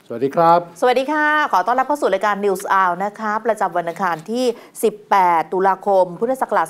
สวัสดีครับสวัสดีค่ะขอต้อนรับเข้าสู่รายการ News Hour นะคะประจำวันอังคารที่18ตุลาคมพุทธศักราช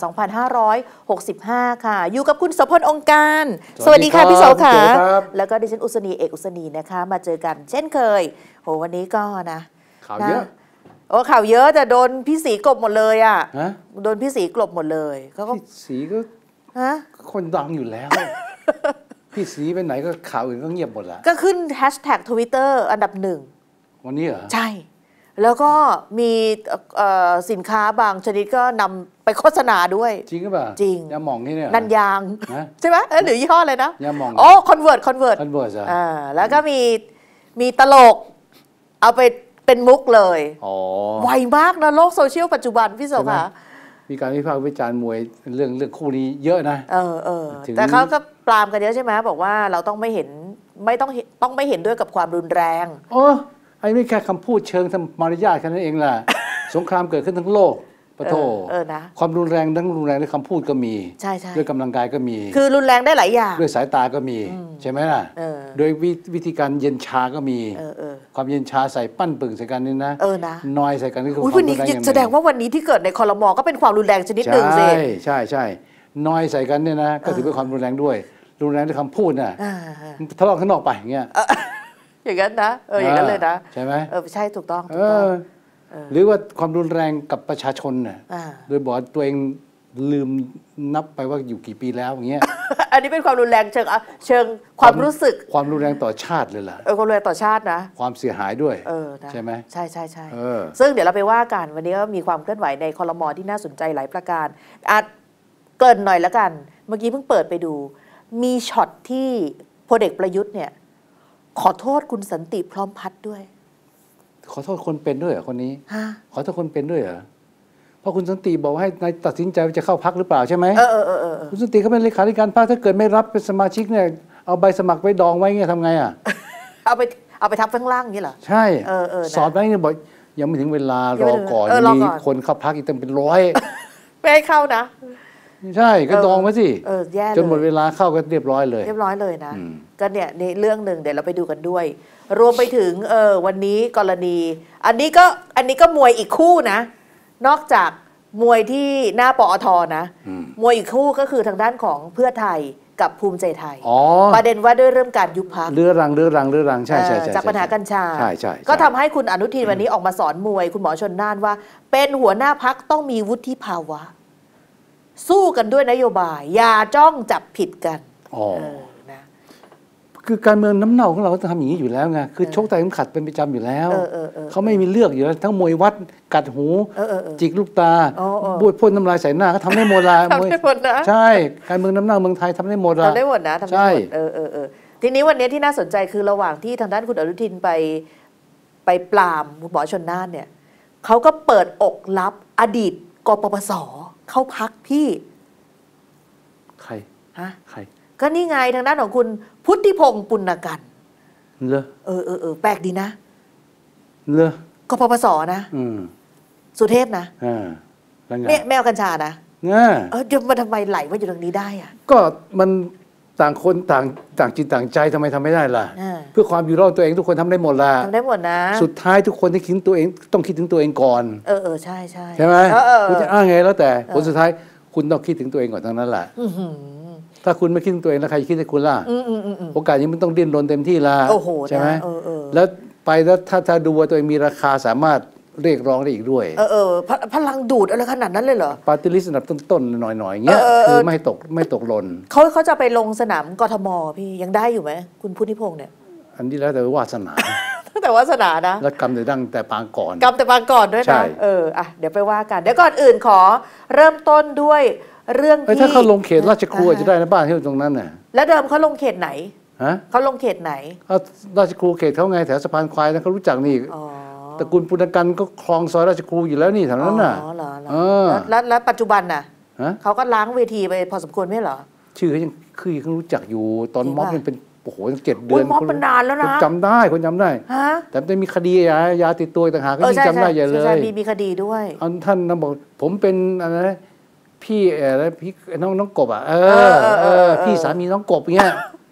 2565ค่ะอยู่กับคุณโสพลองค์การสวัสดีค่ะพี่โสค่ะแล้วก็ดิฉันอุศนีเอกอุศนีนะคะมาเจอกันเช่นเคยโหวันนี้ก็นะข่าวเยอะโอ้ข่าวเยอะแต่โดนพี่สีกลบหมดเลยอ่ะโดนพี่สีกลบหมดเลยเขาก็พี่สีก็คนดังอยู่แล้วพี่สีไปไหนก็ข่าวอื่นก็เงียบหมดละก็ขึ้นแฮชแท็ก Twitter อันดับ1 วันนี้เหรอใช่แล้วก็มีสินค้าบางชนิดก็นำไปโฆษณาด้วยจริงหรือเปล่าจริงยาหม่องนี่เนี่ยนันยางใช่ไหมหรือยี่ห้ออะไรนะยาหม่องอ๋อคอนเวิร์ตแล้วก็มีตลกเอาไปเป็นมุกเลยไวมากนะโลกโซเชียลปัจจุบันพี่โสค่ะมีการวิพากษ์วิจารณ์มวยเรื่องคู่นี้เยอะนะแต่เขาก็ปรามกันเยอะใช่ไหมบอกว่าเราต้องไม่เห็นต้องไม่เห็นด้วยกับความรุนแรงไอ้นี่แค่คำพูดเชิงมารยาทแค่นั้นเองแหละสงครามเกิดขึ้นทั้งโลกปะโถความรุนแรงทั้งรุนแรงด้วยคำพูดก็มีใช่ด้วยกำลังกายก็มีคือรุนแรงได้หลายอย่างด้วยสายตาก็มีใช่ไหมล่ะโดยวิธีการเย็นชาก็มีความเย็นชาใส่ปั้นปึ่งใส่กันนี่นะนอยใส่กันนี่คือความรุนแรงแสดงว่าวันนี้ที่เกิดในครม.ก็เป็นความรุนแรงชนิดหนึ่งสิใช่นอยใส่กันเนี่ยนะก็ถือเป็นความรุนแรงด้วยรุนแรงด้วยคำพูดน่ะทะเลาะข้างนอกไปอย่างเงี้ยอย่างนั้นนะอย่างนั้นเลยนะใช่ไหมใช่ถูกต้องหรือว่าความรุนแรงกับประชาชนน่ะโดยบอกตัวเองลืมนับไปว่าอยู่กี่ปีแล้วอย่างเงี้ยอันนี้เป็นความรุนแรงเชิงความรู้สึกความรุนแรงต่อชาติเลยล่ะความรุนแรงต่อชาตินะความเสียหายด้วยใช่ไหมใช่ซึ่งเดี๋ยวเราไปว่ากันวันนี้ก็มีความเคลื่อนไหวในครม.ที่น่าสนใจหลายประการเกริ่นหน่อยแล้วกันเมื่อกี้เพิ่งเปิดไปดูมีช็อตที่พลเอกประยุทธ์เนี่ยขอโทษคุณสันติพร้อมพัฒน์ด้วยขอโทษคนเป็นด้วยเหรอคนนี้ขอโทษคนเป็นด้วยเหรอเพราะคุณสันติบอกให้นายตัดสินใจว่าจะเข้าพรรคหรือเปล่าใช่ไหมคุณสันติเขาเป็นเลขาธิการพรรคถ้าเกิดไม่รับเป็นสมาชิกเนี่ยเอาใบสมัครไว้ดองไว้เงี้ยทำไงอ่ะเอาไปทับข้างล่างนี่เหรอใช่สอบไว้เนี่ยบอกยังไม่ถึงเวลารอก่อนมีคนเข้าพรรคอีกตั้งเป็นร้อยไม่ให้เข้านะใช่ก็ดองไว้สิจนหมดเวลาเข้าก็เรียบร้อยเลยนะก็เนี่ยในเรื่องหนึ่งเดี๋ยวเราไปดูกันด้วยรวมไปถึงวันนี้กรณีอันนี้ก็มวยอีกคู่นะนอกจากมวยที่หน้าปอทนะมวยอีกคู่ก็คือทางด้านของเพื่อไทยกับภูมิใจไทยประเด็นว่าด้วยเรื่องการยุบพรรคเรื้อรังใช่จากปัญหากัญชาใช่ก็ทำให้คุณอนุทินวันนี้ออกมาสอนมวยคุณหมอชลน่านว่าเป็นหัวหน้าพรรคต้องมีวุฒิภาวะสู้กันด้วยนโยบายอย่าจ้องจับผิดกันนะคือการเมืองน้ำเน่าของเราจะทำอย่างนี้อยู่แล้วไงคือชกแต่เข็มขัดเป็นประจำอยู่แล้วเขาไม่มีเลือกอยู่แล้วทั้งมวยวัดกัดหูจิกลูกตาบูดพ่นน้ำลายใส่หน้าเขาทำได้หมดละใช่การเมืองน้ำเน่าเมืองไทยทำได้หมดละทำได้หมดนะใช่ทีนี้วันนี้ที่น่าสนใจคือระหว่างที่ทางด้านคุณอนุทินไปปรามหมอชลน่านเนี่ยเขาก็เปิดอกรับอดีตกปปส.เข้าพักพี่ใครใครก็นี่ไงทางด้านของคุณพุทธิพงษ์ปุณกันเหรอแปลกดีนะเหรอกปปส.นะสุเทพนะเนี่ยแมวกัญชานะจะมาทำไมไหลว่าอยู่ตรงนี้ได้อะก็มันต่างคนต่างจิตต่างใจทำไมทำไม่ได้ล่ะเพื่อความอยู่รอดตัวเองทุกคนทำได้หมดละทำได้หมดนะสุดท้ายทุกคนที่คิดตัวเองต้องคิดถึงตัวเองก่อนใช่ใช่ไหมคุณจะอ้างไงแล้วแต่ผลสุดท้ายคุณต้องคิดถึงตัวเองก่อนทั้งนั้นแหละถ้าคุณไม่คิดถึงตัวเองแล้วใครคิดให้คุณล่ะโอกาสนี้มันต้องดิ้นรนเต็มที่ละใช่ไหมแล้วไปแล้วถ้าดูว่าตัวเองมีราคาสามารถเรียกร้องได้อีกด้วยพลังดูดอะไรขนาดนั้นเลยเหรอปาร์ตี้ลิสต์อันดับต้นๆหน่อยๆอย่างเงี้ยคือไม่ตกหล่นเขาจะไปลงสนามกทมพี่ยังได้อยู่ไหมคุณพุทธิพงษ์เนี่ยอันนี้แล้วแต่วาสนาแต่วาสนานะแล้วกรรมแต่ดั้งแต่ปางก่อนกรรมแต่ปางก่อนด้วยนะเดี๋ยวไปว่ากันเดี๋ยวก่อนอื่นขอเริ่มต้นด้วยเรื่องที่ถ้าเขาลงเขตราชครูจะได้นะบ้านที่อยู่ตรงนั้นน่ะแล้วเดิมเขาลงเขตไหนเขาลงเขตไหนราชครูเขตเขาไงแถวสะพานควายนะเขารู้จักนี่ตระกูลปุณกันก็คลองซอยราชครูอยู่แล้วนี่แถวนั้นน่ะแล้วปัจจุบันน่ะเขาก็ล้างเวทีไปพอสมควรไม่เหรอชื่อเขายังรู้จักอยู่ตอนม็อบมันเป็นโอ้โหตั้ง7 เดือนม็อบมันนานแล้วนะจำได้คนจำได้แต่ไม่มีคดียาติดตัวต่างหากก็ยังจำได้ใหญ่เลยมีคดีด้วยท่านบอกผมเป็นอะไรพี่น้องกบอ่ะพี่สามีน้องกบเงี้ย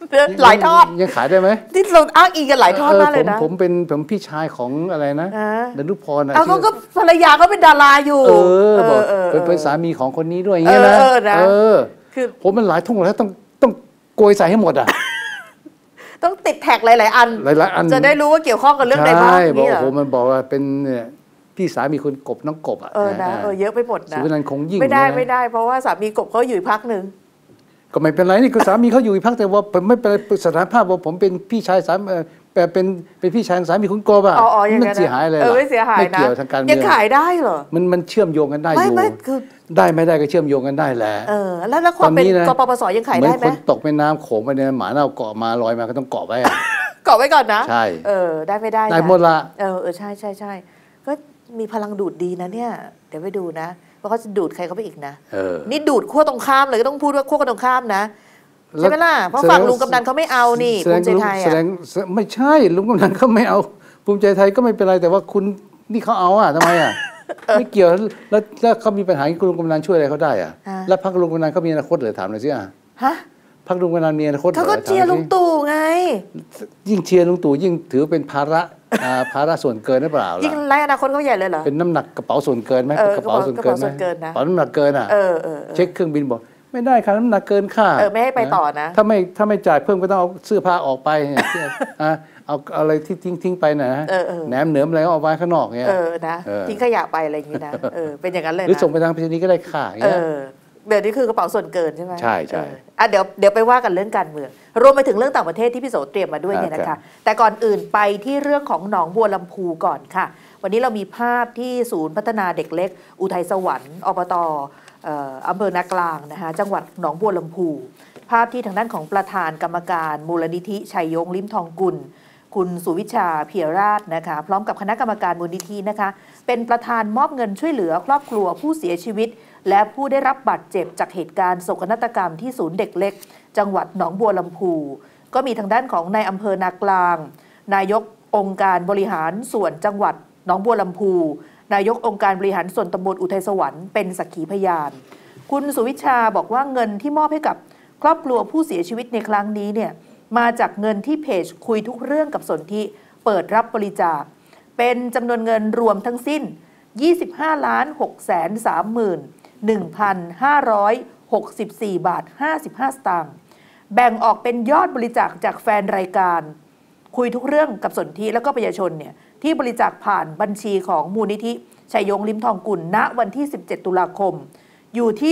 หลายทอดยังขายได้ไหมที่เราอ้างอิงกันหลายทอดมากเลยนะผมเป็นพี่ชายของอะไรนะดนุพรนะเขาก็ภรรยาเขาเป็นดาราอยู่บอกเป็นสามีของคนนี้ด้วยอย่างเงี้ยนะคือผมมันหลายทุ่งแล้วต้องโกยใส่ให้หมดอ่ะต้องติดแท็กหลายๆอันจะได้รู้ว่าเกี่ยวข้องกับเรื่องใดบ้างนี่เหรอมันบอกว่าเป็นพี่สามีคุณกบน้องกบอ่ะนะเยอะไปหมดนะสุวรรณคงยิ่งไม่ได้เพราะว่าสามีกบเขาอยู่พักหนึ่งก็ไม่เป็นไรนี่ก็สามีเขาอยู่อีกพักแต่ว่าผมไม่เป็นสถานภาพว่าผมเป็นพี่ชายสามีเป็นพี่ชายสามีคุณกบอ่ะไม่เสียหายเลยไม่เสียหายนะไม่เกี่ยวทางการเมืองยังขายได้เหรอมันเชื่อมโยงกันได้อยู่ไม่คือได้ไม่ได้ก็เชื่อมโยงกันได้แหละแล้วความเป็นกปปสยังขายได้ไหมคนตกแม่น้ำโขงไปเนี่ยหมาเน่าเกาะมาลอยมาก็ต้องเกาะไว้เกาะไว้ก่อนนะใช่ได้ไม่ได้ได้หมดละใช่ก็มีพลังดูดดีนะเนี่ยเดี๋ยวไปดูนะว่าเขาจะดูดใครเขาไปอีกนะนี่ดูดขั้วตรงข้ามเลยก็ต้องพูดว่าขั้วตรงข้ามนะใช่ไหมล่ะเพราะฝั่งลุงกำนันเขาไม่เอานี่ภูมิใจไทยไม่ใช่ลุงกำนันเขาไม่เอาภูมิใจไทยก็ไม่เป็นไรแต่ว่าคุณนี่เขาเอาทำไมไม่เกี่ยวแล้วเขามีปัญหาคุณลุงกำนันช่วยอะไรเขาได้แล้วพรรคลุงกำนันเขามีอนาคตหรือถามหน่อยสิฮะพรรคลุงกำนันมีอนาคตเขาก็เชียร์ลุงตู่ไงยิ่งเชียร์ลุงตู่ยิ่งถือเป็นภาระส่วนเกินหรือเปล่ายิ่งไล่อนาคตเขาใหญ่เลยเหรอเป็นน้ำหนักกระเป๋าส่วนเกินไหมกระเป๋าส่วนเกินไหมกระเป๋าน้ำหนักเกินเช็คเครื่องบินบอกไม่ได้ค่ะน้ำหนักเกินค่าไม่ให้ไปต่อนะถ้าไม่จ่ายเพิ่มก็ต้องเอาเสื้อผ้าออกไปเอาอะไรที่ทิ้งไปนะแหนมเหนืออะไรก็เอาไว้ข้างนอกเงี้ยนะทิ้งขยะไปอะไรอย่างงี้นะเป็นอย่างนั้นเลยหรือส่งไปทางไปรษณีย์ก็ได้ค่าเงี้ยเดี๋ยวนี้คือกระเป๋าส่วนเกินใช่ไหมใช่เดี๋ยวไปว่ากันเรื่องการเมืองรวมไปถึงเรื่องต่างประเทศที่พี่โสเตรียมมาด้วยเนี่ยนะคะแต่ก่อนอื่นไปที่เรื่องของหนองบัวลำพูก่อนค่ะวันนี้เรามีภาพที่ศูนย์พัฒนาเด็กเล็กอุทัยสวรรค์อบต.อำเภอนากลางนะคะจังหวัดหนองบัวลำพูภาพที่ทางด้านของประธานกรรมการมูลนิธิชัยยงลิ้มทองกุลคุณสุวิชาเพียรราชนะคะพร้อมกับคณะกรรมการมูลนิธินะคะเป็นประธานมอบเงินช่วยเหลือครอบครัวผู้เสียชีวิตและผู้ได้รับบาดเจ็บจากเหตุการณ์โศกนาฏกรรมที่ศูนย์เด็กเล็กจังหวัดหนองบัวลำพูก็มีทางด้านของนายอำเภอนากลางนายกองค์การบริหารส่วนจังหวัดหนองบัวลำพูนายกองค์การบริหารส่วนตำบลอุทัยสวรรค์เป็นสักขีพยานคุณสุวิชาบอกว่าเงินที่มอบให้กับครอบครัวผู้เสียชีวิตในครั้งนี้เนี่ยมาจากเงินที่เพจคุยทุกเรื่องกับสนธิเปิดรับบริจาคเป็นจำนวนเงินรวมทั้งสิ้น 25,630,1,564 บาท 55 สตางค์แบ่งออกเป็นยอดบริจาคจากแฟนรายการคุยทุกเรื่องกับสนธิแล้วก็ประชาชนเนี่ยที่บริจาคผ่านบัญชีของมูลนิธิชัยยงลิ้มทองกุลณวันที่17ตุลาคมอยู่ที่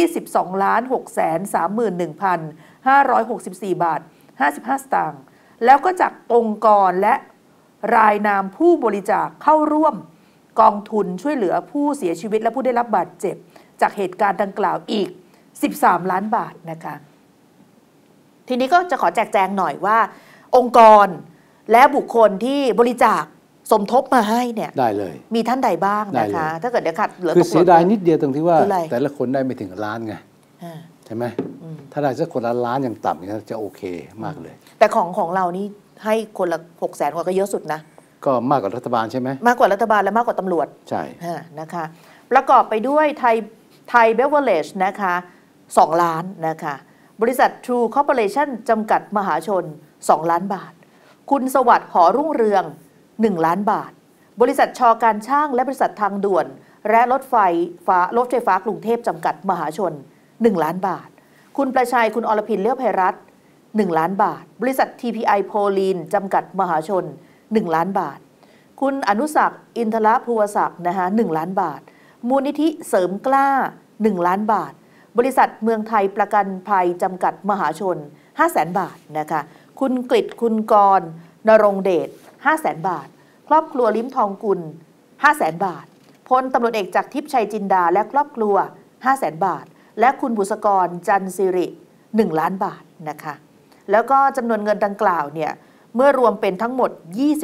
12,631,564 บาท 55 สตางค์แล้วก็จากองค์กรและรายนามผู้บริจาคเข้าร่วมกองทุนช่วยเหลือผู้เสียชีวิตและผู้ได้รับบาดเจ็บจากเหตุการณ์ดังกล่าวอีก13ล้านบาทนะคะทีนี้ก็จะขอแจกแจงหน่อยว่าองค์กรและบุคคลที่บริจาคสมทบมาให้เนี่ยได้เลยมีท่านใดบ้างนะคะถ้าเกิดเดี๋ยวขาดเหลือคือเสียดายนิดเดียวตรงที่ว่าแต่ละคนได้ไม่ถึงล้านไงใช่ไหมถ้าได้สักคนละล้านอย่างต่ำจะโอเคมากเลยแต่ของเรานี่ให้คนละ600,000 กว่าก็เยอะสุดนะก็มากกว่ารัฐบาลใช่ไหมมากกว่ารัฐบาลและมากกว่าตำรวจใช่นะคะประกอบไปด้วยไทยเบเวอร์เลจนะคะ2 ล้านนะคะบริษัท True Corporation จำกัดมหาชน2 ล้านบาทคุณสวัสดิ์หอรุ่งเรือง1 ล้านบาทบริษัทช.การช่างและบริษัททางด่วนและรถไฟฟ้ากรุงเทพจำกัดมหาชน1 ล้านบาทคุณประชัยคุณอรพินเลี้ยวไพรัตน์1 ล้านบาทบริษัท TPI โพลีนจำกัดมหาชน1 ล้านบาทคุณอนุศักดิ์อินทรภูวศักดิ์นะคะ1 ล้านบาทมูลนิธิเสริมกล้า1 ล้านบาทบริษัทเมืองไทยประกันภัยจำกัดมหาชน 500,000 บาทนะคะคุณกฤษคุณกรณรงค์เดช 500,000 บาทครอบครัวลิ้มทองกุล 500,000 บาทพลตำรวจเอกจากทิพย์ชัยจินดาและครอบครัว 500,000 บาทและคุณบุษกรจันทร์สิริ1 ล้านบาทนะคะแล้วก็จำนวนเงินดังกล่าวเนี่ยเมื่อรวมเป็นทั้งหมด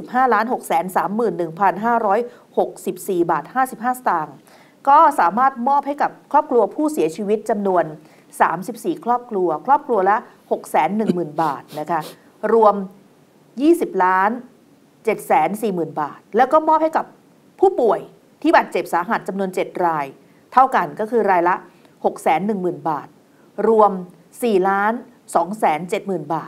25,631,564 บาท 55 สตางค์ก็สามารถมอบให้กับครอบครัวผู้เสียชีวิตจำนวน34 ครอบครัวละ 610,000 บาทนะคะรวม 20,740,000 บาทแล้วก็มอบให้กับผู้ป่วยที่บาดเจ็บสาหัสจำนวน7 รายเท่ากันก็คือรายละ 610,000 บาทรวม 4,270,000 บาท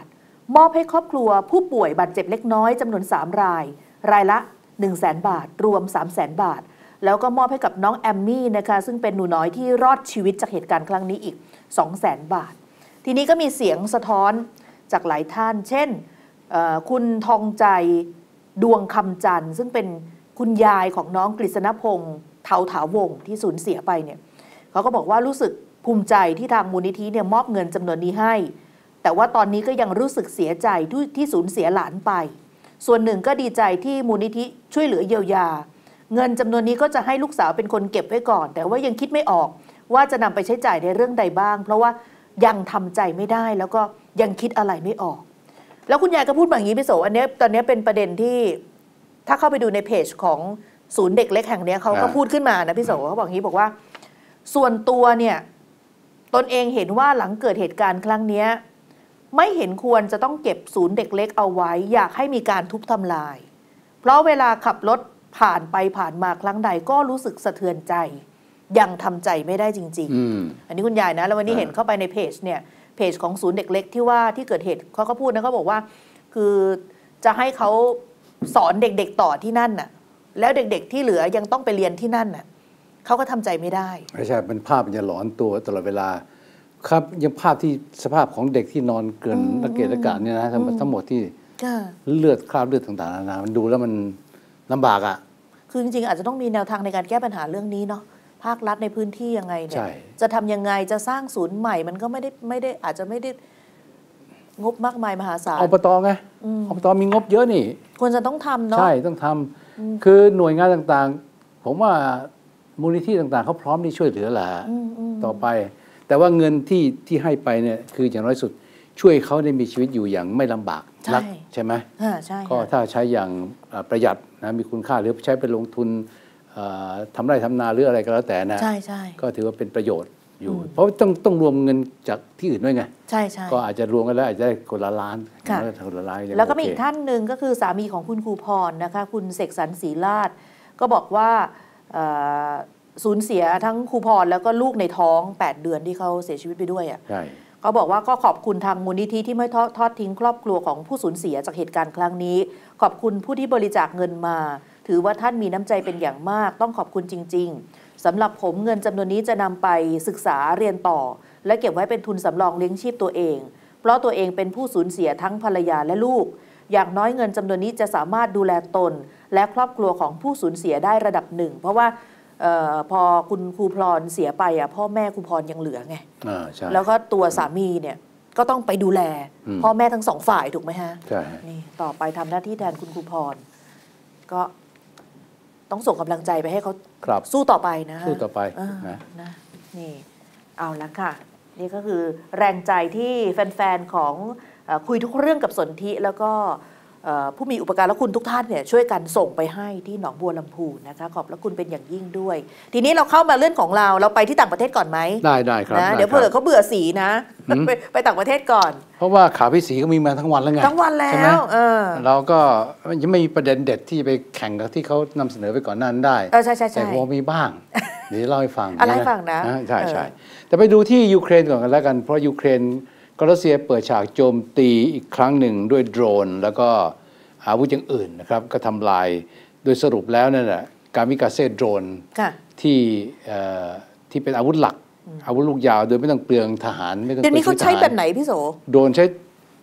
มอบให้ครอบครัวผู้ป่วยบาดเจ็บเล็กน้อยจำนวน3 รายรายละ 100,000 บาทรวม 300,000 บาทแล้วก็มอบให้กับน้องแอมมี่นะคะซึ่งเป็นหนูน้อยที่รอดชีวิตจากเหตุการณ์ครั้งนี้อีก 200,000 บาททีนี้ก็มีเสียงสะท้อนจากหลายท่านเช่นคุณทองใจดวงคำจันทร์ซึ่งเป็นคุณยายของน้องกฤษณพงษ์เถาถาวงศ์ที่สูญเสียไปเนี่ยเขาก็บอกว่ารู้สึกภูมิใจที่ทางมูลนิธิเนี่ยมอบเงินจำนวนนี้ให้แต่ว่าตอนนี้ก็ยังรู้สึกเสียใจที่สูญเสียหลานไปส่วนหนึ่งก็ดีใจที่มูลนิธิช่วยเหลือเยียวยาเงินจำนวนนี้ก็จะให้ลูกสาวเป็นคนเก็บไว้ก่อนแต่ว่ายังคิดไม่ออกว่าจะนำไปใช้จ่ายในเรื่องใดบ้างเพราะว่ายังทำใจไม่ได้แล้วก็ยังคิดอะไรไม่ออกแล้วคุณยายก็พูดแบบนี้พี่โสอันนี้ตอนนี้เป็นประเด็นที่ถ้าเข้าไปดูในเพจของศูนย์เด็กเล็กแห่งนี้เขาก็พูดขึ้นมานะพี่โสเขาบอกงี้บอกว่าส่วนตัวเนี่ยตนเองเห็นว่าหลังเกิดเหตุการณ์ครั้งนี้ไม่เห็นควรจะต้องเก็บศูนย์เด็กเล็กเอาไว้อยากให้มีการทุบทำลายเพราะเวลาขับรถผ่านไปผ่านมาครั้งใดก็รู้สึกสะเทือนใจยังทำใจไม่ได้จริงๆอันนี้คุณยายนะแล้ววันนี้เห็นเข้าไปในเพจเนี่ยเพจของศูนย์เด็กเล็กที่ว่าที่เกิดเหตุเขาก็พูดนะเขาบอกว่าคือจะให้เขาสอนเด็กๆต่อที่นั่นน่ะแล้วเด็กๆที่เหลือยังต้องไปเรียนที่นั่นน่ะเขาก็ทำใจไม่ได้ไม่ใช่เป็นภาพมันจะหลอนตัวตลอดเวลาครับยังภาพที่สภาพของเด็กที่นอนเกินระเกะระกะเนี่ยนะทั้งหมดที่เลือดคราบเลือดต่างๆนานามันดูแล้วมันลำบากอ่ะคือจริงๆอาจจะต้องมีแนวทางในการแก้ปัญหาเรื่องนี้เนาะภาครัฐในพื้นที่ยังไงเนี่ยจะทำยังไงจะสร้างศูนย์ใหม่มันก็ไม่ได้อาจจะไม่ได้งบมากมายมหาศาลอบต.ไงอบต.มีงบเยอะนี่ควรจะต้องทำเนาะใช่ต้องทำคือหน่วยงานต่างๆผมว่ามูลนิธิต่างๆเขาพร้อมที่ช่วยเหลือแหละต่อไปแต่ว่าเงินที่ให้ไปเนี่ยคืออย่างน้อยสุดช่วยเขาได้มีชีวิตอยู่อย่างไม่ลำบากนักใช่ไหมใช่ก็ถ้าใช้อย่างประหยัดนะมีคุณค่าหรือใช้ไปลงทุนทำไร่ทำนาหรืออะไรก็แล้วแต่นะก็ถือว่าเป็นประโยชน์อยู่เพราะต้องรวมเงินจากที่อื่นด้วยไงใช่ก็อาจจะรวมกันแล้วอาจจะได้คนละล้านคนละล้านแล้วก็มีอีกท่านหนึ่งก็คือสามีของคุณครูพรนะคะคุณเสกสรรศรีลาภก็บอกว่าสูญเสียทั้งครูพรแล้วก็ลูกในท้อง8 เดือนที่เขาเสียชีวิตไปด้วยอ่ะเขาบอกว่าก็ขอบคุณทางมูลนิธิที่ไม่ทอดทิ้งครอบครัวของผู้สูญเสียจากเหตุการณ์ครั้งนี้ขอบคุณผู้ที่บริจาคเงินมาถือว่าท่านมีน้ำใจเป็นอย่างมากต้องขอบคุณจริงๆสำหรับผมเงินจำนวนนี้จะนำไปศึกษาเรียนต่อและเก็บไว้เป็นทุนสำรองเลี้ยงชีพตัวเองเพราะตัวเองเป็นผู้สูญเสียทั้งภรรยาและลูกอย่างน้อยเงินจำนวนนี้จะสามารถดูแลตนและครอบครัวของผู้สูญเสียได้ระดับหนึ่งเพราะว่าพอคุณครูพรเสียไปพ่อแม่ครูพรยังเหลือไงแล้วก็ตัวสามีเนี่ยก็ต้องไปดูแลพ่อแม่ทั้งสองฝ่ายถูกไหมฮะใช่นี่ต่อไปทำหน้าที่แทนคุณครูพรก็ต้องส่งกำลังใจไปให้เขาสู้ต่อไปนะสู้ต่อไปนะนี่เอาละค่ะนี่ก็คือแรงใจที่แฟนๆของคุยทุกเรื่องกับสนธิแล้วก็ผู้มีอุปการะคุณทุกท่านเนี่ยช่วยกันส่งไปให้ที่หนองบัวลำพูนะคะขอบพระคุณเป็นอย่างยิ่งด้วยทีนี้เราเข้ามาเรื่องของเราไปที่ต่างประเทศก่อนไหมได้ครับนะเดี๋ยวเผื่อเขาเบื่อสีนะไปต่างประเทศก่อนเพราะว่าข่าวพี่สีก็มีมาทั้งวันแล้วไงทั้งวันแล้วเราก็ยังไม่มีประเด็นเด็ดที่ไปแข่งกับที่เขานำเสนอไปก่อนนั้นได้ใช่แต่พอมีบ้างเดี๋ยวเล่าให้ฟังอะไรให้ฟังนะใช่แต่ไปดูที่ยูเครนก่อนกันแล้วกันเพราะยูเครนก็รัสเซียเปิดฉากโจมตีอีกครั้งหนึ่งด้วยโดรนแล้วก็อาวุธอย่างอื่นนะครับก็ทำลายโดยสรุปแล้วนั่นแหละการมิกาเซ่โดรนที่เป็นอาวุธหลักอาวุธลูกยาวโดยไม่ต้องเปลืองทหารไม่ต้องเดี๋ยวนี้เขาใช้แบบไหนพี่โสโดรนใช้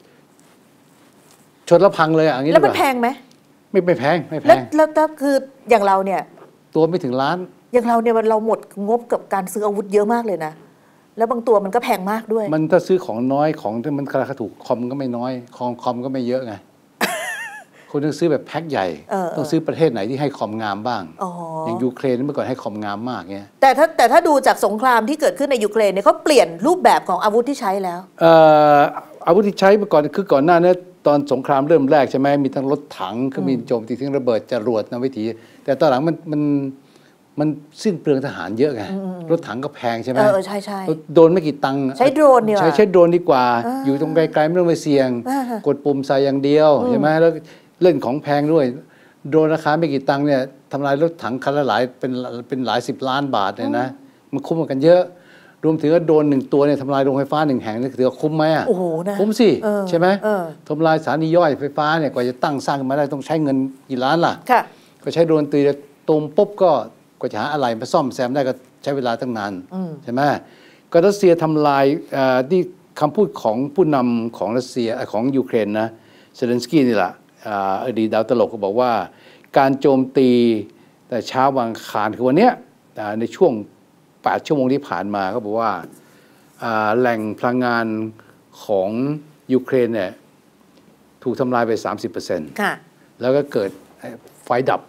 ชนแล้วพังเลยอย่างนี้แล้วมันแพงไหมไม่แพงแล้วคืออย่างเราเนี่ยตัวไม่ถึงล้านอย่างเราเนี่ยเราหมดงบกับการซื้ออาวุธเยอะมากเลยนะแล้วบางตัวมันก็แพงมากด้วยมันถ้าซื้อของน้อยของที่มันราคาถูกคอมก็ไม่น้อยคอมก็ไม่เยอะไงคุณต้องซื้อแบบแพ็คใหญ่ต้องซื้อประเทศไหนที่ให้คอมงามบ้างอย่างยูเครนเมื่อก่อนให้คอมงามมากเงี้ยแต่ถ้าดูจากสงครามที่เกิดขึ้นในยูเครนเนี่ยเขาเปลี่ยนรูปแบบของอาวุธที่ใช้แล้วอาวุธที่ใช้เมื่อก่อนคือก่อนหน้านี้ตอนสงครามเริ่มแรกใช่ไหมมีทั้งรถถังก็มีโจมตีทั้งระเบิดจรวดนำวิถีแต่ตอนหลังมันสิ้นเปลืองทหารเยอะไงรถถังก็แพงใช่ไหมใช่โดนไม่กี่ตังค์ใช้โดรนดีกว่าใช้โดรนดีกว่าอยู่ตรงไกลๆไม่ต้องไปเสี่ยงกดปุ่มใส่อย่างเดียวใช่ไหมแล้วเล่นของแพงด้วยโดรนราคาไม่กี่ตังค์เนี่ยทำลายรถถังคันละเป็นหลาย10 ล้านบาทเลยนะมันคุ้มกันเยอะรวมถึงว่าโดน1 ตัวเนี่ยทำลายโรงไฟฟ้า1 แห่งนี่ถือว่าคุ้มไหมอ่ะโอ้โหนะคุ้มสิใช่ไหมทำลายสถานีย่อยไฟฟ้าเนี่ยกว่าจะตั้งสร้างมาได้ต้องใช้เงินกี่ล้านล่ะค่ะก็ใช้โดรนตีตูมปุ๊บก็กว่าจะหาอะไรมาซ่อมแซมได้ก็ใช้เวลาตั้งนานใช่ไหมก็รัสเซียทำลายที่คำพูดของผู้นำของรัสเซียของยูเครนนะเซเลนสกี้นี่แหละอดีตดาวตลกก็บอกว่าการโจมตีแต่เช้าวันอังคารคือวันนี้ในช่วง8 ชั่วโมงที่ผ่านมาเขาบอกว่าแหล่งพลังงานของยูเครนเนี่ยถูกทำลายไป 30% ค่ะแล้วก็เกิดไฟดับ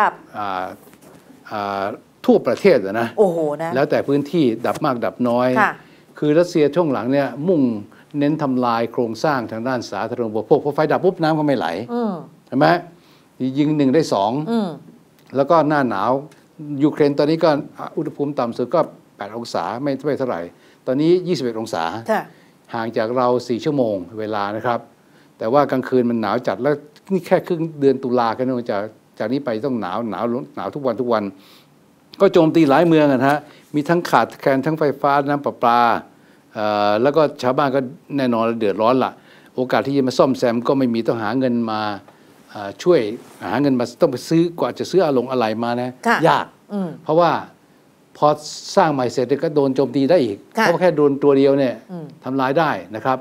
ทั่วประเทศนะโอ้โหนะแล้วแต่พื้นที่ดับมากดับน้อยคือรัสเซียช่วงหลังเนี่ยมุ่งเน้นทำลายโครงสร้างทางด้านสาธารณูปโภคพอไฟดับปุ๊บน้ำก็ไม่ไหลใช่ไหมยิง1 ได้ 2แล้วก็หน้าหนาวยูเครนตอนนี้ก็อุณหภูมิต่ำสุดก็8 องศาไม่เท่าไหร่ตอนนี้21 องศาห่างจากเรา4 ชั่วโมงเวลานะครับแต่ว่ากลางคืนมันหนาวจัดแล้วนี่แค่ครึ่งเดือนตุลาคมนะจากนี้ไปต้องหนาวทุกวันก็โจมตีหลายเมืองนะฮะมีทั้งขาดแคลนทั้งไฟฟ้าน้ำประปาแล้วก็ชาวบ้านก็แน่นอนเดือดร้อนละโอกาสที่จะมาซ่อมแซมก็ไม่มีต้องหาเงินมาช่วยหาเงินมาต้องไปซื้อกว่าจะซื้ออะไรมานะยากเพราะว่าพอสร้างใหม่เสร็จก็โดนโจมตีได้อีกเพราะแค่โดนตัวเดียวเนี่ยทำลายได้นะครับ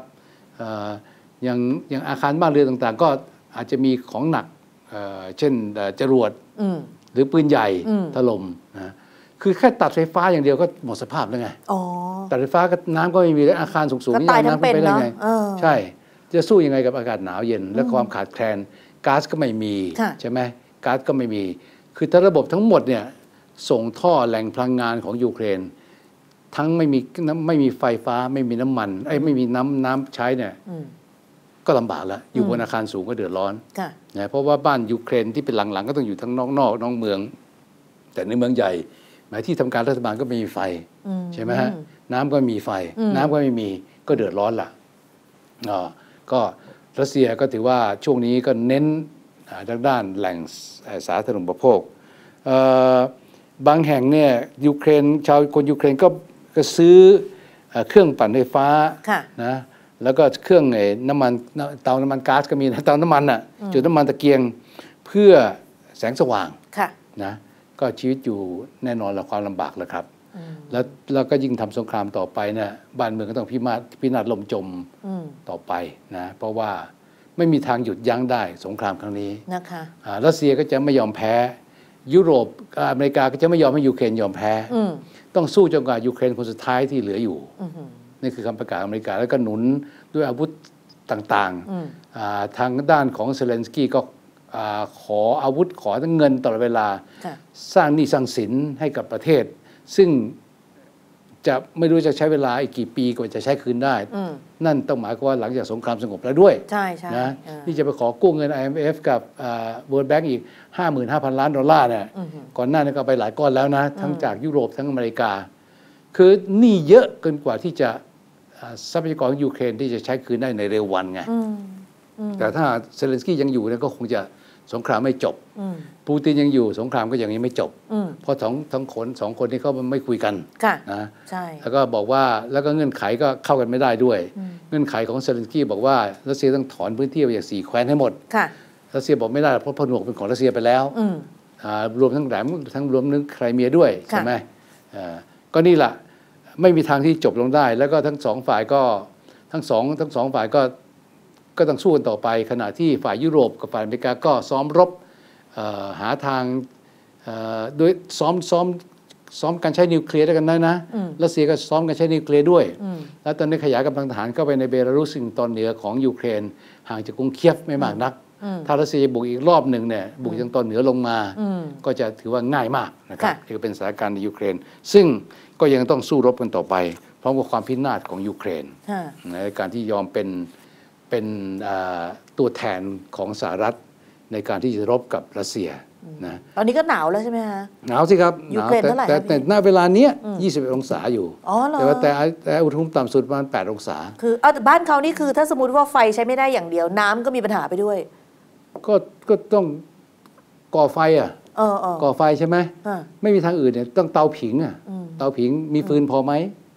อย่างอาคารบ้านเรือนต่างๆก็อาจจะมีของหนักเช่นจรวดหรือปืนใหญ่ถล่มนะคือแค่ตัดไฟฟ้าอย่างเดียวก็หมดสภาพแล้วไงตัดไฟฟ้าก็น้ำก็ไม่มีอาคารสูงๆนี่น้ำไปได้ไงใช่จะสู้ยังไงกับอากาศหนาวเย็นและความขาดแคลนก๊าซก็ไม่มีใช่ไหมก๊าซก็ไม่มีคือถ้าระบบทั้งหมดเนี่ยส่งท่อแหล่งพลังงานของยูเครนทั้งไม่มีไฟฟ้าไม่มีน้ำมันไม่มีน้ำใช้เนี่ยก็ลำบากแล้วอยู่บนอาคารสูงก็เดือดร้อนนะเพราะว่าบ้านยูเครนที่เป็นหลังๆก็ต้องอยู่ทั้งนอกเมืองแต่ในเมืองใหญ่หมายที่ทำการรัฐบาลก็ไม่มีไฟใช่ไหมฮะน้ำก็มีไฟน้ำก็ไม่มีก็เดือดร้อนละก็รัสเซียก็ถือว่าช่วงนี้ก็เน้นด้านแหล่งสาธารณูปโภคบางแห่งเนี่ยยูเครนคนยูเครนก็ซื้อเครื่องปั่นไฟฟ้านะแล้วก็เครื่องน้ำมันเตาน้ำมันก๊าซก็มีนะเตาน้ำมันอ่ะจุดน้ำมันตะเกียงเพื่อแสงสว่างนะก็ชีวิตอยู่แน่นอนละความลำบากแล้วครับแล้วก็ยิ่งทำสงครามต่อไปเนี่ยบ้านเมืองก็ต้องพินาศล่มจมต่อไปนะเพราะว่าไม่มีทางหยุดยั้งได้สงครามครั้งนี้นะคะรัสเซียก็จะไม่ยอมแพ้ยุโรปอเมริกาก็จะไม่ยอมให้ยูเครนยอมแพ้ต้องสู้จนกว่ายูเครนคนสุดท้ายที่เหลืออยู่นี่คือคำประกาศอเมริกาแล้วก็หนุนด้วยอาวุธต่างๆทางด้านของเซเลนสกี้ก็ขออาวุธขอทั้งเงินตลอดเวลาสร้างหนี้สร้างสินให้กับประเทศซึ่งจะไม่รู้จะใช้เวลาอีกกี่ปีกว่าจะใช้คืนได้นั่นต้องหมายความว่าหลังจากสงครามสงบแล้วด้วยนะที่จะไปขอกู้เงิน IMF กับ World Bank อีก 55,000 ล้านดอลลาร์เนี่ยก่อนหน้านี้ก็ไปหลายก้อนแล้วนะทั้งจากยุโรปทั้งอเมริกาคือหนี้เยอะเกินกว่าที่จะทรัพยากรของยูเครนที่จะใช้คืนได้ในเร็ววันไงแต่ถ้าเซเลนสกี้ยังอยู่เนี่ยก็คงจะสงครามไม่จบปูตินยังอยู่สงครามก็ยังไม่จบเพราะทั้งสองคนนี้เขาไม่คุยกันนะแล้วก็บอกว่าแล้วก็เงื่อนไขก็เข้ากันไม่ได้ด้วยเงื่อนไขของเซเลนสกี้บอกว่ารัสเซียต้องถอนพื้นที่ออกจาก4 แคว้นให้หมดรัสเซียบอกไม่ได้เพราะผนวกเป็นของรัสเซียไปแล้วรวมทั้งแหลมทั้งรวมทั้งไครเมียด้วยใช่ไหมก็นี่แหละไม่มีทางที่จบลงได้แล้วก็ทั้งสองฝ่ายก็ทั้งสองฝ่ายก็ต้องสู้กันต่อไปขณะที่ฝ่ายยุโรปกับฝ่ายอเมริกาก็ซ้อมรบหาทางโดยซ้อมการใช้นิวเคลียร์ด้วยกันนะรัสเซียก็ซ้อมการใช้นิวเคลียร์ด้วยแล้วตอนนี้ขยายกำลังทหารเข้าไปในเบลารุสซึ่งตอนเหนือของยูเครนห่างจากกรุงเคียฟไม่มากนักถ้ารัสเซียบุกอีกรอบหนึ่งเนี่ยบุกจากตอนเหนือลงมาก็จะถือว่าง่ายมากนะครับนี่ก็เป็นสถานการณ์ในยูเครนซึ่งก็ยังต้องสู้รบกันต่อไปพร้อมกับความพินาศของยูเครนในการที่ยอมเป็นตัวแทนของสหรัฐในการที่จะรบกับรัสเซียนะตอนนี้ก็หนาวแล้วใช่ไหมคะหนาวสิครับยูเครนเท่าไหร่แต่ณเวลานี้21 องศาอยู่แต่อุณหภูมิต่ำสุดประมาณ8 องศาคือบ้านเขานี่คือถ้าสมมติว่าไฟใช้ไม่ได้อย่างเดียวน้ำก็มีปัญหาไปด้วยก็ต้องก่อไฟก่อไฟใช่ไหมไม่มีทางอื่นเนี่ยต้องเตาผิงเตาผิงมีฟืนพอไหม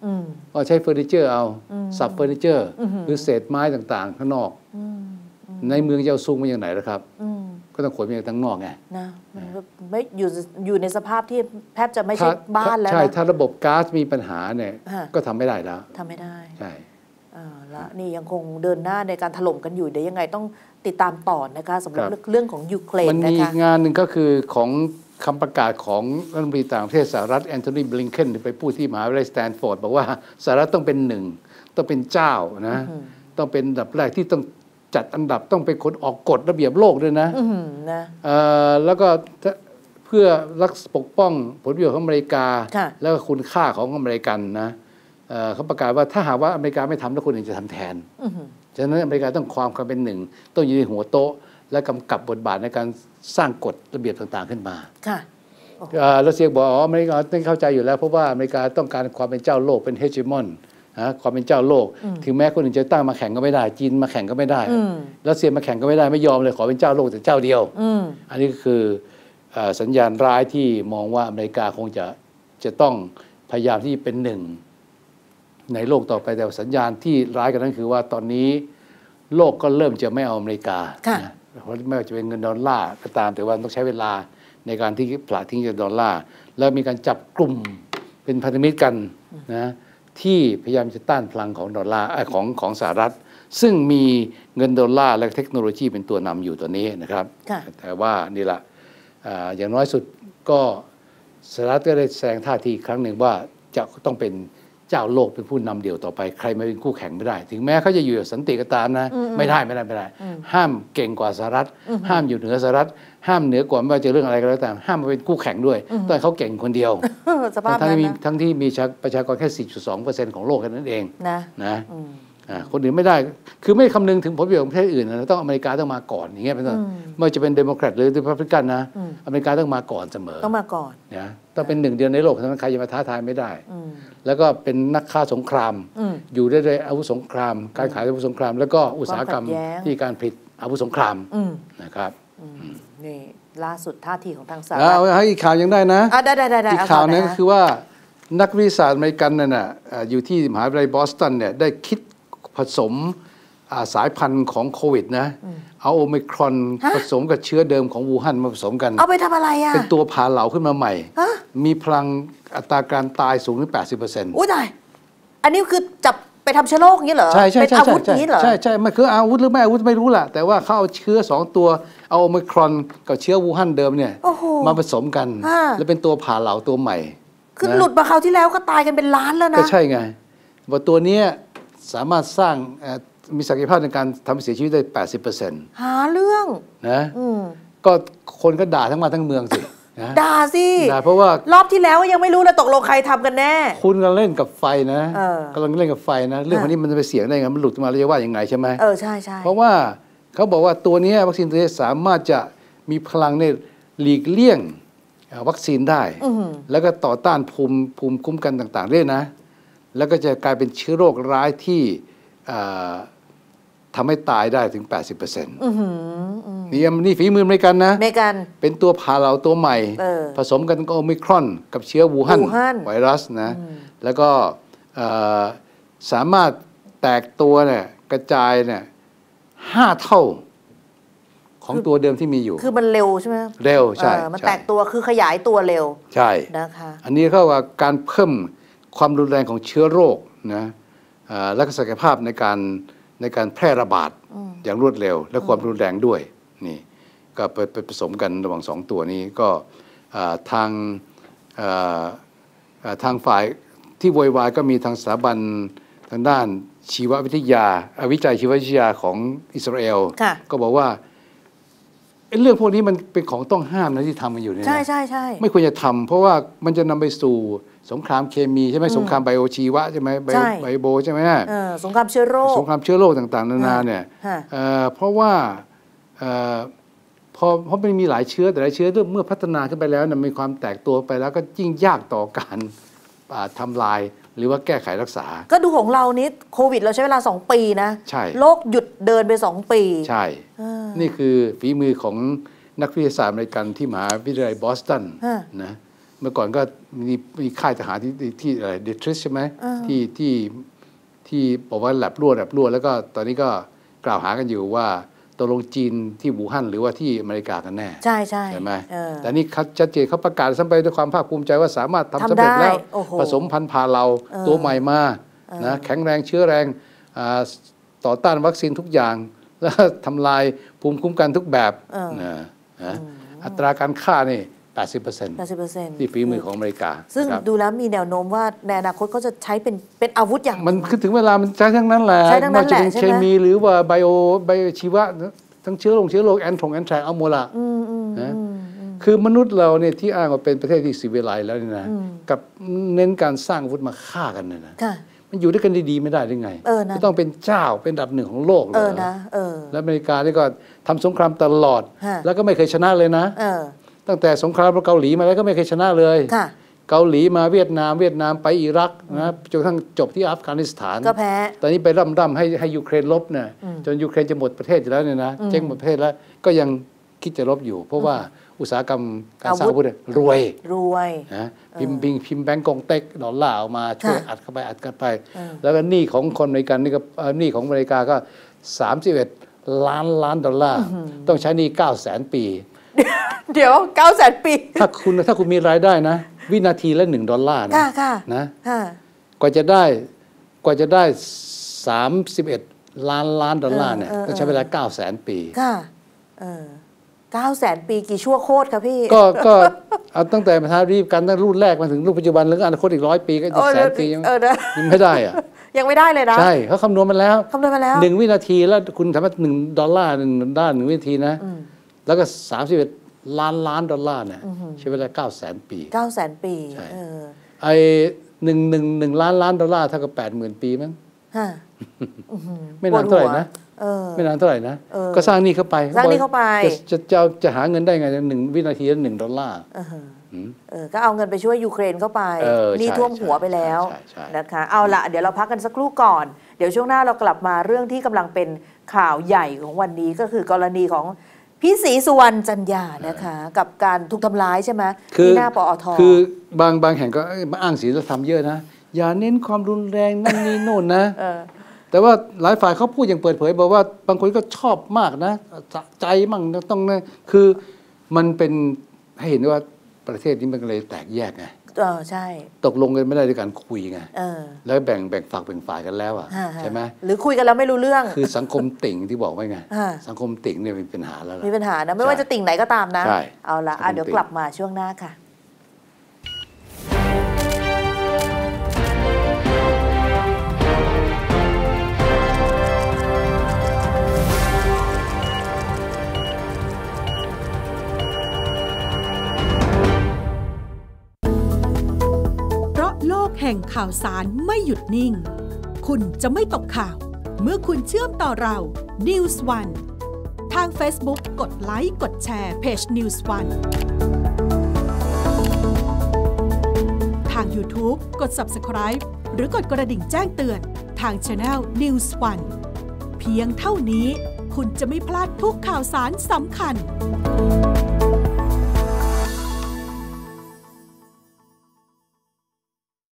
ก็ใช้เฟอร์นิเจอร์เอาสับเฟอร์นิเจอร์หรือเศษไม้ต่างๆข้างนอกในเมืองจะเอาซุงมาอย่างไหนล่ะครับก็ต้องขนมาจากทางนอกไงนะมันไม่อยู่ในสภาพที่แทบจะไม่ใช่บ้านแล้วใช่ถ้าระบบก๊าซมีปัญหาเนี่ยก็ทำไม่ได้แล้วทำไม่ได้ใช่แล้วนี่ยังคงเดินหน้าในการถล่มกันอยู่เดี๋ยวยังไงต้องติดตามต่อนะคะสำหรับเรื่องของยูเครนนะคะมันมีงานหนึ่งก็คือของคำประกาศของรัฐมนตรีต่างประเทศสหรัฐแอนโทนี บลิงเคนไปพูดที่มหาวิทยาลัยสแตนฟอร์ดบอกว่าสหรัฐต้องเป็นหนึ่งต้องเป็นเจ้านะต้องเป็นอันดับแรกที่ต้องจัดอันดับต้องเป็นคนออกกฎระเบียบโลกด้วยนะแล้วก็เพื่อรักปกป้องผลประโยชน์ของอเมริกาแล้วก็คุณค่าของอเมริกันนะเขาประกาศว่าถ้าหากว่าอเมริกาไม่ทำแล้วคนอื่นจะทำแทนฉะนั้นอเมริกาต้องความเป็นหนึ่งต้องอยู่ในหัวโต๊ะและกำกับบทบาทในการสร้างกฎระเบียบต่างๆขึ้นมารัสเซียบอกอเมริกาต้องเข้าใจอยู่แล้วเพราะว่าอเมริกาต้องการความเป็นเจ้าโลกเป็นเฮจิมอนความเป็นเจ้าโลกถึงแม้คนอื่นจะตั้งมาแข่งก็ไม่ได้จีนมาแข่งก็ไม่ได้รัสเซียมาแข่งก็ไม่ได้ไม่ยอมเลยขอเป็นเจ้าโลกแต่เจ้าเดียวอันนี้ก็คือสัญญาณร้ายที่มองว่าอเมริกาคงจะต้องพยายามที่เป็นหนึ่งในโลกต่อไปแต่สัญญาณที่ร้ายกันนั้นคือว่าตอนนี้โลกก็เริ่มจะไม่เอาอเมริกาเพราะไม่ว่าจะเป็นเงินดอลลาร์ก็ตามแต่ว่าต้องใช้เวลาในการที่ผละทิ้งจากดอลลาร์แล้วมีการจับกลุ่มเป็นพันธมิตรกันนะที่พยายามจะต้านพลังของดอลลาร์ของสหรัฐซึ่งมีเงินดอลลาร์และเทคโนโลยีเป็นตัวนำอยู่ตัวนี้นะครับแต่ว่านี่แหละอย่างน้อยสุดก็สหรัฐก็ได้แสดงท่าทีครั้งหนึ่งว่าจะต้องเป็นเจ้าโลกเป็นผู้นำเดี่ยวต่อไปใครไม่เป็นคู่แข่งไม่ได้ถึงแม้เขาจะอยู่สันติก็ตามนะไม่ได้ห้ามเก่งกว่าสหรัฐห้ามอยู่เหนือสหรัฐห้ามเหนือกว่าไม่ว่าจะเรื่องอะไรก็แล้วแต่ห้ามมาเป็นคู่แข่งด้วยต้องเขาเก่งคนเดียวทั้งที่มีประชากรแค่ 4.2% ของโลกแค่นั้นเองนะคนอื่นไม่ได้คือไม่คำนึงถึงผลประโยชน์ของประเทศอื่นนะต้องอเมริกาต้องมาก่อนอย่างเงี้ยเป็นต้นไม่ว่าจะเป็นเดโมแครตหรือรีพับลิกันนะอเมริกาต้องมาก่อนเสมอต้องมาก่อนนะต้องเป็นหนึ่งเดียวในโลกทั้งนั้นใครจะมาท้าทายไม่ได้แล้วก็เป็นนักฆ่าสงครามอยู่ได้ด้วยอาวุธสงครามการขายอาวุธสงครามแล้วก็อุตสาหกรรมที่การผลิตอาวุธสงครามนะครับนี่ล่าสุดท่าทีของทางสหรัฐให้อีกข่าวยังได้นะได้อีกข่าวนึงก็คือว่านักวิทยาศาสตร์อเมริกันนั่นน่ะอยู่ที่มหาวิทยาลัยบอสตันเนี่ยได้คิดผสมสายพันธุ์ของโควิดนะเอาโอมิครอนผสมกับเชื้อเดิมของวูฮั่นมาผสมกันเอาไปทำอะไรอ่ะเป็นตัวพาเหลาขึ้นมาใหม่มีพลังอัตราการตายสูงถึง 80% อุ้ยตายอันนี้คือจับไปทำเชื้อโรคอย่างนี้เหรอใช่ใช่เป็นอาวุธนี้เหรอใช่มันคืออาวุธหรือไม่อาวุธไม่รู้ล่ะแต่ว่าเขาเอาเชื้อ2ตัวเอาโอมิครอนกับเชื้อวูฮั่นเดิมเนี่ยมาผสมกันแล้วเป็นตัวพาเหลาตัวใหม่คือหลุดมาคราวที่แล้วก็ตายกันเป็นล้านแล้วนะก็ใช่ไงว่าตัวนี้สามารถสร้างมีศักยภาพในการทำให้เสียชีวิตได้ 80% หาเรื่องนะก็คนก็ด่าทั้งมาทั้งเมืองสิด่าสิด่าเพราะว่ารอบที่แล้วยังไม่รู้เลยตกลงใครทำกันแน่คุณกำลังเล่นกับไฟนะกำลังเล่นกับไฟนะเรื่องพวกนี้มันจะไปเสี่ยงได้ไงมันหลุดมาแล้วจะว่ายังไงใช่ไหมใช่ใช่เพราะว่าเขาบอกว่าตัวนี้วัคซีนตัวนี้สามารถจะมีพลังในหลีกเลี่ยงวัคซีนได้แล้วก็ต่อต้านภูมิคุ้มกันต่างๆด้วยนะแล้วก็จะกลายเป็นเชื้อโรคร้ายที่ทำให้ตายได้ถึง 80% นี่ฝีมืออเมริกันนะเป็นตัวพาเหลาตัวใหม่ผสมกันกับโอมิครอนกับเชื้อวูฮั่นไวรัสนะแล้วก็สามารถแตกตัวเนี่ยกระจายเนี่ย5 เท่าของตัวเดิมที่มีอยู่คือมันเร็วใช่ไหมเร็วใช่มันแตกตัวคือขยายตัวเร็วใช่นะคะอันนี้เขาว่าการเพิ่มความรุนแรงของเชื้อโรคนะและศักยภาพในการแพร่ระบาดอย่างรวดเร็วและความรุนแรงด้วยนี่ก็ไปผสมกันระหว่าง2ตัวนี้ก็ทางฝ่ายที่โวยวายก็มีทางสถาบันทางด้านชีววิทยาวิจัยชีววิทยาของอิสราเอลก็บอกว่าเรื่องพวกนี้มันเป็นของต้องห้ามนะที่ทำกันอยู่เนี่ยใช่ไม่ควรจะทำเพราะว่ามันจะนำไปสู่สงครามเคมีใช่ไหมสงครามไบโอชีวะใช่ไหมไบโบใช่ไหมสงครามเชื้อโรคต่างๆนานาเนี่ยเพราะว่าเพราะมันมีหลายเชื้อแต่หลายเชื้อเมื่อพัฒนาขึ้นไปแล้วมีความแตกตัวไปแล้วก็ยิ่งยากต่อการทำลายหรือว่าแก้ไขรักษาก็ดูของเรานี้โควิดเราใช้เวลา2 ปีนะใช่โลกหยุดเดินไป2 ปีใช่นี่คือฝีมือของนักวิทยาศาสตร์อเมริกันที่มหาวิทยาลัยบอสตันนะมื่อก่อนก็มีค่ายทหารที่อะไรเดทริสใช่ไหมที่บอกว่าแลบรั่วแล้วก็ตอนนี้ก็กล่าวหากันอยู่ว่าตกลงจีนที่วู่ฮั่นหรือว่าที่อเมริกากันแน่ใช่ใช่ไหมแต่นี่ชัดเจนเขาประกาศซ้ำไปด้วยความภาคภูมิใจว่าสามารถทำสำเร็จแล้วผสมพันธุ์พาเราตัวใหม่มานะแข็งแรงเชื้อแรงต่อต้านวัคซีนทุกอย่างแล้วทำลายภูมิคุ้มกันทุกแบบอัตราการฆ่านี่80%ที่ฝีมือของอเมริกาซึ่งดูแล้วมีแนวโน้มว่าในอนาคตก็จะใช้เป็นอาวุธอย่างมันคือถึงเวลามันใช้ทั้งนั้นแหละไม่ว่าจะเป็นเคมีหรือว่าไบโอชีวะทั้งเชื้อโรคแอนแทรกเอาหมดละนะคือมนุษย์เราเนี่ยที่อ้างว่าเป็นประเทศที่ซีวิไลซ์แล้วนี่นะกับเน้นการสร้างอาวุธมาฆ่ากันเนี่ยนะมันอยู่ด้วยกันดีๆไม่ได้ได้ไงก็ต้องเป็นเจ้าเป็นอันดับหนึ่งของโลกเลยแล้วอเมริกานี่ก็ทำสงครามตลอดแล้วก็ไม่เคยชนะเลยนะตั้งแต่สงครามเกาหลีมาแล้วก็ไม่เคยชนะเลยเกาหลีมาเวียดนามไปอิรักนะจนกระทั่งจบที่อัฟกานิสถานก็แพ้ตอนนี้ไปร่ำให้ยูเครนลบเนี่ยจนยูเครนจะหมดประเทศอยู่แล้วเนี่ยนะเจ๊งหมดประเทศแล้วก็ยังคิดจะลบอยู่เพราะว่าอุตสาหกรรมการสร้างอาวุธรวยนะพิมพ์แบงก์กงเต็กดอลลาร์ออกมาช่วยอัดกันไปแล้วก็หนี้ของคนอเมริกันนี่ก็หนี้ของอเมริกาก็31 ล้านดอลลาร์ต้องใช้หนี้900,000 ปีเดี๋ยว900,000 ปีถ้าคุณมีรายได้นะวินาทีละ$1นะกว่าจะได้31 ล้านดอลลาร์เนี่ยต้องใช้เวลา900,000 ปีค่ะ900,000 ปีกี่ชั่วโคตรคะพี่ก็เอาตั้งแต่ประธานาธิบดีกันตั้งรุ่นแรกมาถึงรุ่นปัจจุบันแล้วก็อนาคตอีก100 ปีก็อีก100,000 ปียังไม่ได้อะยังไม่ได้เลยนะใช่เขาคำนวณมาแล้ว1 วินาทีแล้วคุณทำให้$1 1 วินาทีนะแล้วก็31 ล้านดอลลาร์เนี่ยใช้เวลา900,000 ปี 900,000 ปีไอ้1 ล้านดอลลาร์เท่ากับ80,000 ปีมั้งไม่นานเท่าไหร่นะไม่นานเท่าไหร่นะก็สร้างนี่เข้าไปจะหาเงินได้ไง1 วินาทีละ$1 ก็เอาเงินไปช่วยยูเครนเข้าไปนี่ท่วมหัวไปแล้วนะคะเอาละเดี๋ยวเราพักกันสักครู่ก่อนเดี๋ยวช่วงหน้าเรากลับมาเรื่องที่กำลังเป็นข่าวใหญ่ของวันนี้ก็คือกรณีของพี่ศรีสุวรรณจันยานะคะกับการถูกทำร้ายใช่ไหมที่หน้าปอท. คือบางแห่งก็มาอ้างศีลธรรมเยอะนะอย่าเน้นความรุนแรงนั่นนี่โน่นนะแต่ว่าหลายฝ่ายเขาพูดอย่างเปิดเผยบอกว่าบางคนก็ชอบมากนะใจมั่งต้องนะคือมันเป็นให้เห็นว่าประเทศนี้มันเลยแตกแยกไงใช่ตกลงกันไม่ได้ด้วยการคุยไงแล้วแบ่งฝักแบ่งฝ่ายกันแล้วอ่ะใช่ไหมหรือคุยกันแล้วไม่รู้เรื่องคือสังคมติ่งที่บอกไว้ไงสังคมติ่งเนี่ยมีปัญหาแล้วมีปัญหานะไม่ว่าจะติ่งไหนก็ตามนะเอาละเดี๋ยวกลับมาช่วงหน้าค่ะแห่งข่าวสารไม่หยุดนิ่งคุณจะไม่ตกข่าวเมื่อคุณเชื่อมต่อเรา News One ทาง Facebook กดไลค์กดแชร์เพจ News One ทาง YouTube กด Subscribe หรือกดกระดิ่งแจ้งเตือนทาง Channel News One เพียงเท่านี้คุณจะไม่พลาดทุกข่าวสารสำคัญ